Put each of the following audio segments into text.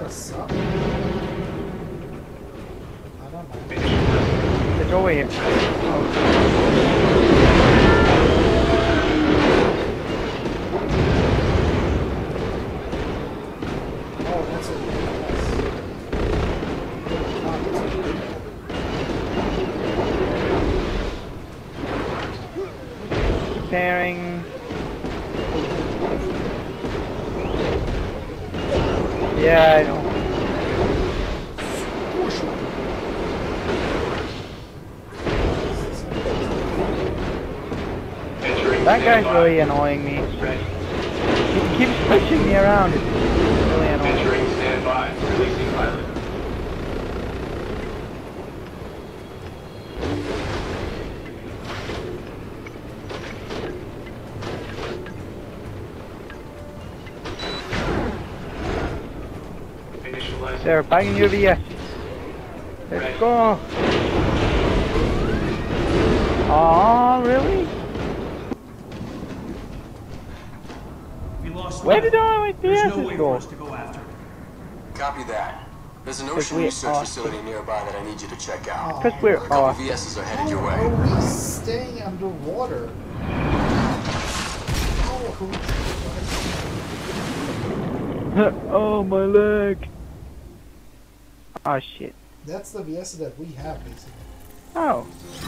What's up? I don't know. It's over here. Oh, that's what it is. Preparing. Yeah, I know. That guy's really annoying me. He keeps pushing me around. It's really annoying. Entering standby. Releasing pilot. Initialize. They're banging your VS. Let's go. Aw, really? We lost. Where did all my There's no VSs way go? for us to go after. Copy that. There's an Because ocean we research are- facility nearby that I need you to check out. Because we're A couple off. VSs are headed your How way. are we staying underwater? Oh, my leg. Oh, shit. That's the VS that we have, basically. Oh.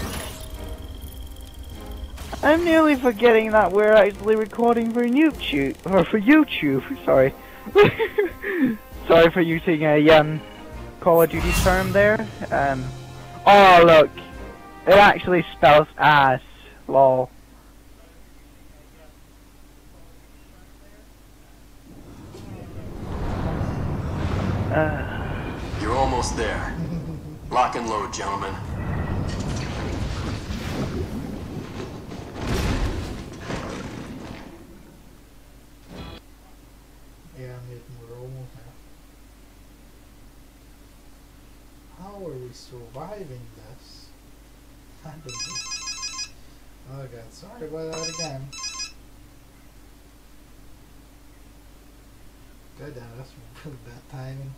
I'm nearly forgetting that we're actually recording for YouTube. Or for YouTube, sorry. Sorry for using a Call of Duty term there. Oh, look. It actually spells ass. Lol. You're almost there. Lock and load, gentlemen. Yeah, we're almost there. How are we surviving this? I don't know. Oh god, sorry about that again. God damn, that's really bad timing.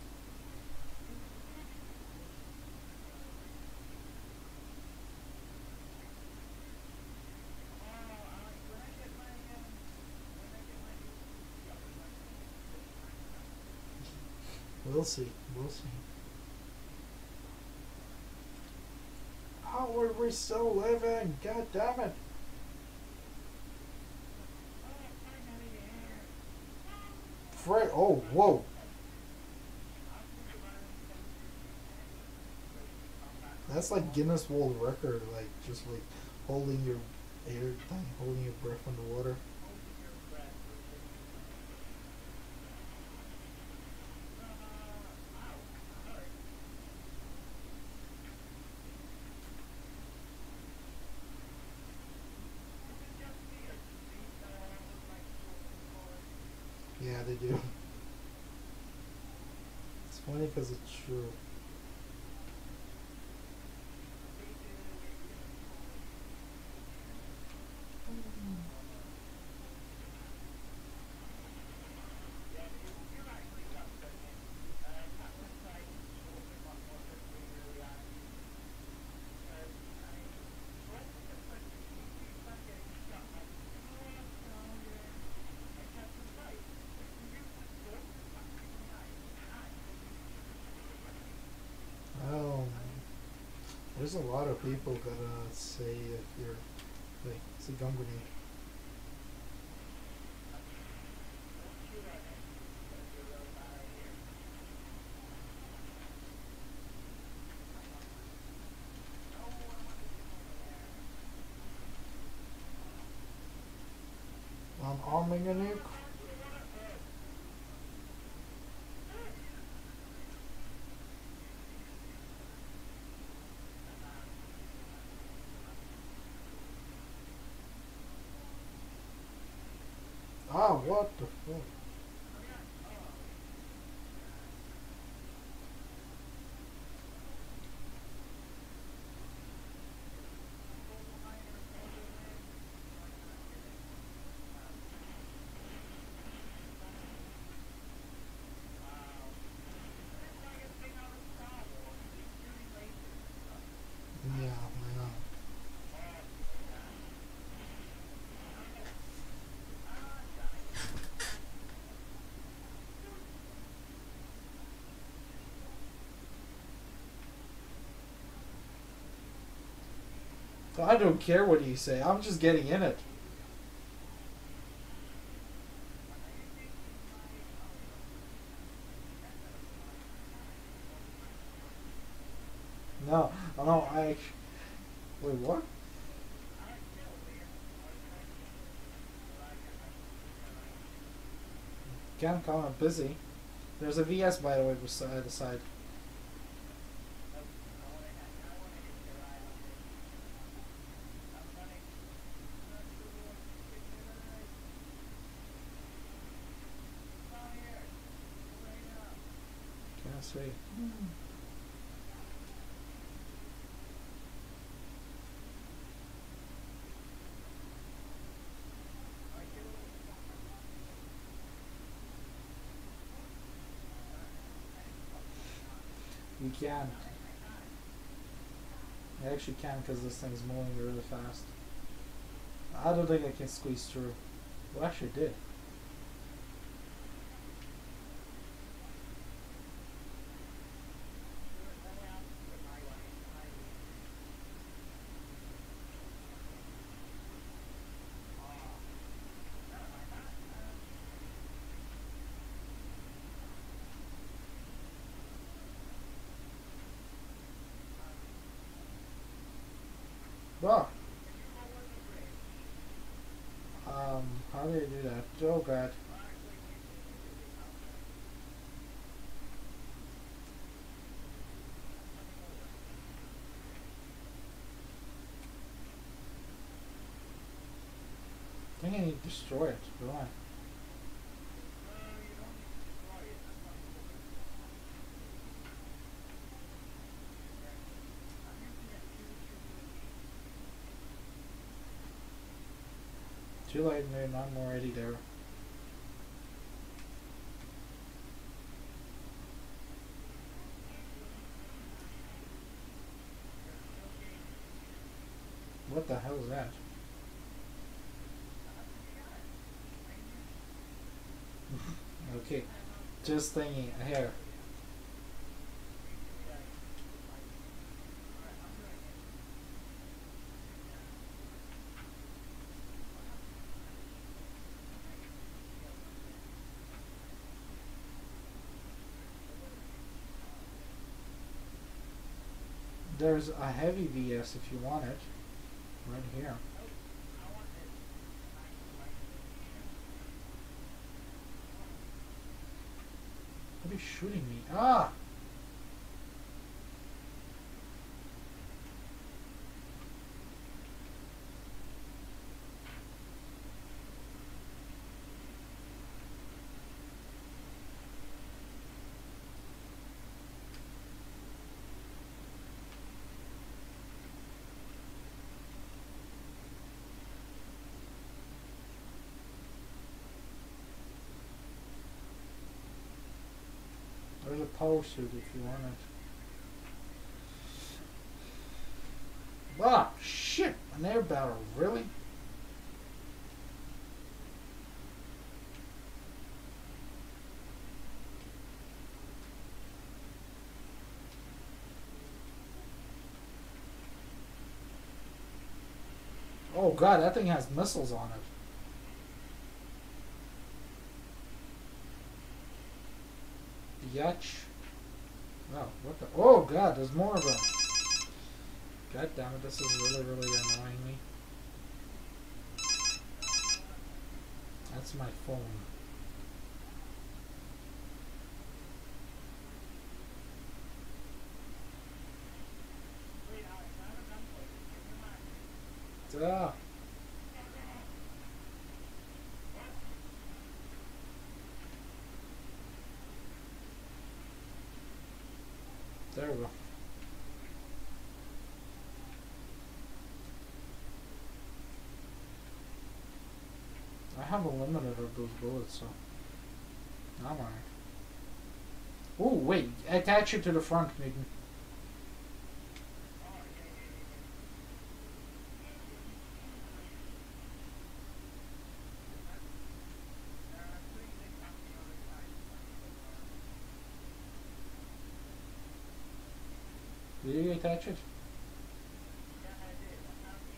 We'll see. We'll see. How are we still living? God damn it. Fred, oh, whoa. That's like Guinness World Record, like just like holding your air thing, holding your breath underwater. Yeah, they do. It's funny because it's true. There's a lot of people gonna say if you're like, it's a gun grenade. I'm arming a nuke. Ah, what the fuck? I don't care what you say. I'm just getting in it. No, no, wait, what? Can't call him busy. There's a VS, by the way, beside the side. Can't see. You can. You actually can because this thing's moving really fast. I don't think I can squeeze through. Well, actually did. Well, how do you do that? Oh god. I think I need to destroy it. Go on. Too late, man. I'm already there. What the hell is that? Okay, just thinking here. There's a heavy VS if you want it, right here. What are you shooting me? Ah! There's a power suit if you want it. Ah, shit! An air battle, really? Oh god, that thing has missiles on it. Yatch. Oh, what the? Oh god, there's more of them. God damn it, this is really, really annoying me. That's my phone. Ah. There we go. I have a limited of those bullets, so I'm alright. Oh wait, attach it to the front, maybe. Did you attach it?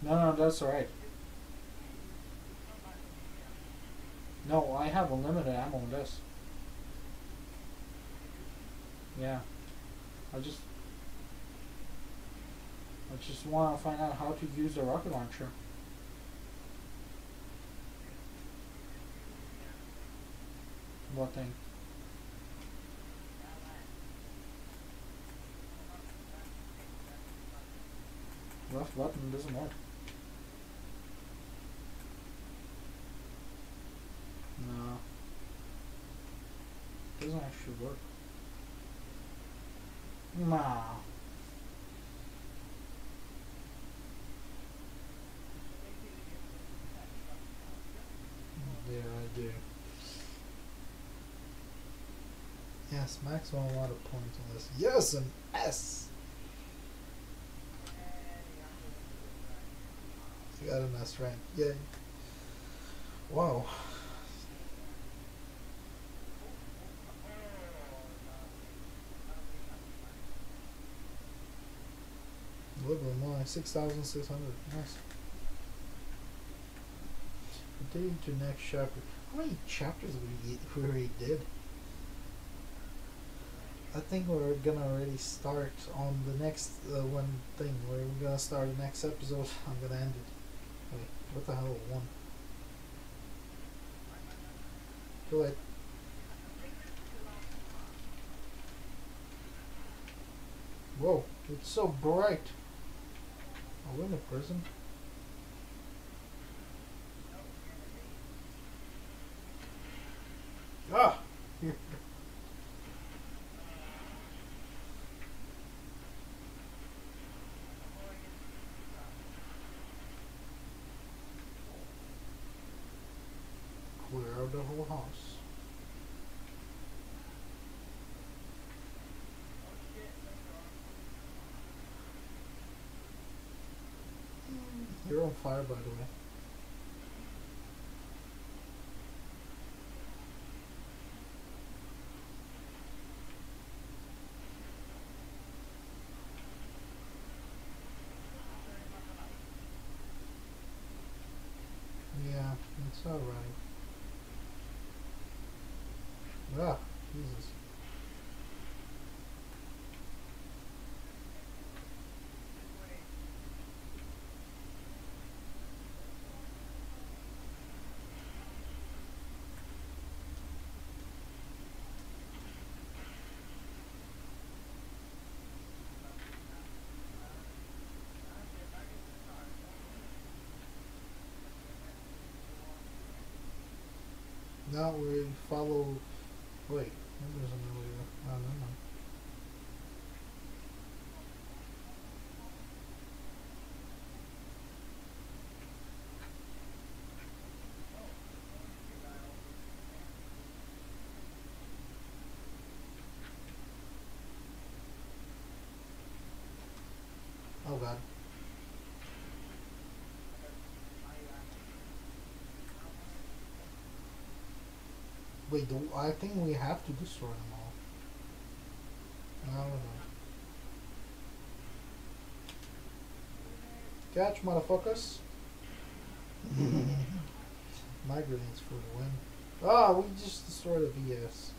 No, that's alright. No, I have unlimited ammo on this. Yeah. I just want to find out how to use the rocket launcher. What thing? Left button doesn't work. No. Doesn't actually work. Nah. Yeah, I do. Yes, maximum amount of points on this. Yes, an S! I got an S rank. Yay. Wow. Deliver more. 6,600. Nice. Continue to next chapter. How many chapters we already did? I think we're gonna already start on the next one thing. We're gonna start the next episode. I'm gonna end it. Wait, what the hell? One. Too late. Whoa, it's so bright. Are we in a prison? Ah! Here. Clear out the whole house. You're on fire, by the way. Yeah, it's alright. Ah, Jesus. Now we follow. Wait, there's an elevator. Oh, never mind. Oh god. Wait, I think we have to destroy them all. I don't know. Catch, motherfuckers. My grenades for the win. Ah, we just destroyed a VS.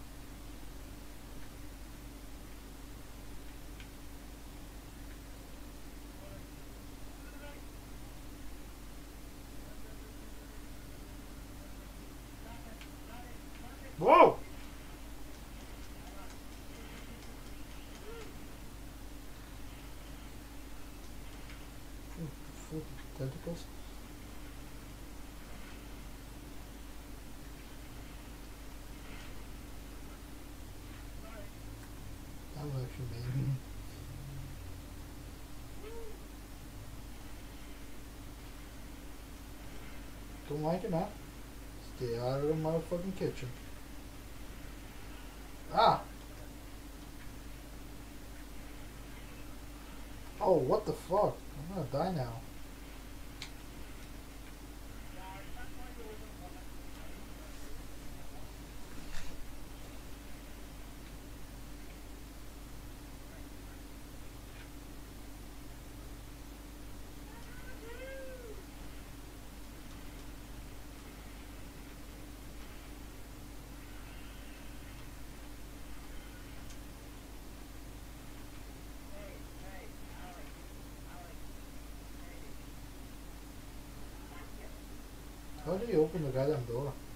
Whoa! Full tentacles. That was actually amazing. Don't like it now. Stay out of the motherfucking kitchen. Ah! Oh, what the fuck? I'm gonna die now. How do you open the goddamn door?